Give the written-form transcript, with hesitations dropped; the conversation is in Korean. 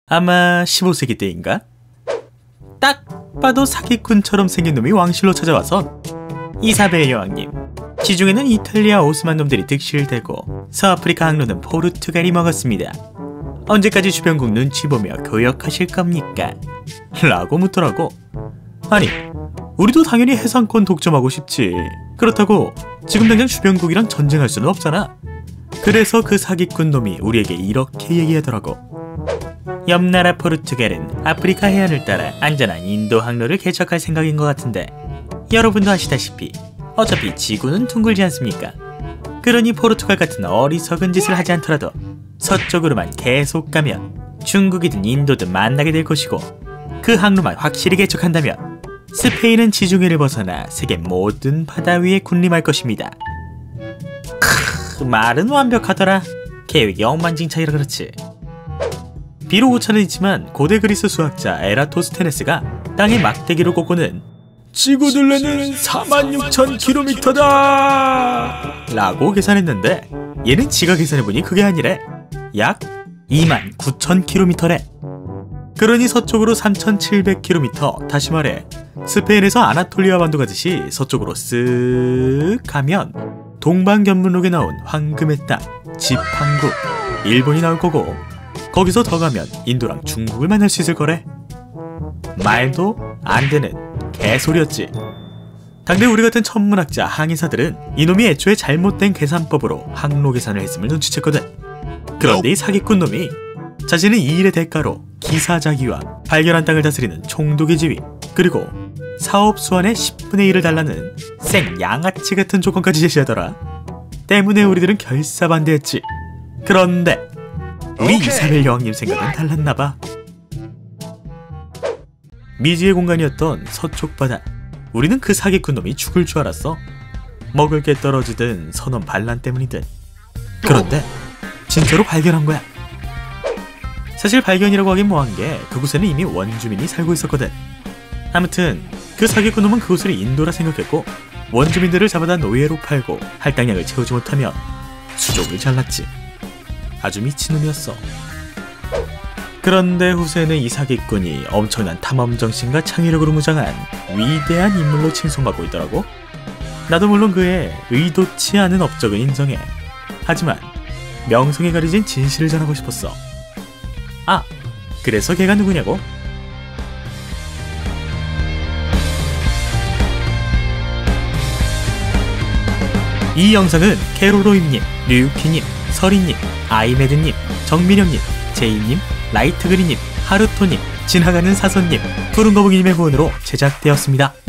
아마 15세기 때인가? 딱 봐도 사기꾼처럼 생긴 놈이 왕실로 찾아와서 이사벨 여왕님, 지중해는 이탈리아 오스만 놈들이 득실대고 서아프리카 항로는 포르투갈이 먹었습니다. 언제까지 주변국 눈치 보며 교역하실 겁니까? 라고 묻더라고. 아니, 우리도 당연히 해상권 독점하고 싶지. 그렇다고 지금 당장 주변국이랑 전쟁할 수는 없잖아. 그래서 그 사기꾼 놈이 우리에게 이렇게 얘기하더라고. 옆나라 포르투갈은 아프리카 해안을 따라 안전한 인도 항로를 개척할 생각인 것 같은데, 여러분도 아시다시피 어차피 지구는 둥글지 않습니까? 그러니 포르투갈 같은 어리석은 짓을 하지 않더라도 서쪽으로만 계속 가면 중국이든 인도든 만나게 될 것이고, 그 항로만 확실히 개척한다면 스페인은 지중해를 벗어나 세계 모든 바다 위에 군림할 것입니다. 말은 완벽하더라. 계획이 엉망진창이라 그렇지. 비록 오차는 있지만 고대 그리스 수학자 에라토스테네스가 땅의 막대기로 꼽고는 지구 둘레는 46,000km다 라고 계산했는데, 얘는 지가 계산해보니 그게 아니래. 약 29,000km래. 그러니 서쪽으로 3,700km, 다시 말해 스페인에서 아나톨리아 반도 가듯이 서쪽으로 쓱 가면 동방견문록에 나온 황금의 땅, 지팡국, 일본이 나올 거고, 거기서 더 가면 인도랑 중국을 만날 수 있을 거래. 말도 안 되는 개소리였지. 당대 우리 같은 천문학자 항해사들은 이놈이 애초에 잘못된 계산법으로 항로 계산을 했음을 눈치챘거든. 그런데 이 사기꾼 놈이 자신은 이 일의 대가로 기사자기와 발견한 땅을 다스리는 총독의 지위, 그리고 사업 수완의 10분의 1을 달라는 생 양아치 같은 조건까지 제시하더라. 때문에 우리들은 결사반대했지. 그런데 우리 이사벨 여왕님 생각은 달랐나봐. 미지의 공간이었던 서쪽 바다, 우리는 그 사기꾼 놈이 죽을 줄 알았어. 먹을 게 떨어지든 선원 반란 때문이든. 그런데 진짜로 발견한 거야. 사실 발견이라고 하긴 뭐한 게 그곳에는 이미 원주민이 살고 있었거든. 아무튼 그 사기꾼 놈은 그곳을 인도라 생각했고, 원주민들을 잡아다 노예로 팔고 할당량을 채우지 못하면 수족을 잘랐지. 아주 미친놈이었어. 그런데 후세는 이 사기꾼이 엄청난 탐험정신과 창의력으로 무장한 위대한 인물로 칭송받고 있더라고. 나도 물론 그의 의도치 않은 업적은 인정해. 하지만 명성에 가려진 진실을 전하고 싶었어. 아, 그래서 걔가 누구냐고? 이 영상은 캐로로임님, 류유키님, 서리님, 아이메드님, 정민영님, 제이님, 라이트그리님, 하루토님, 지나가는 사선님, 푸른거북이님의 후원으로 제작되었습니다.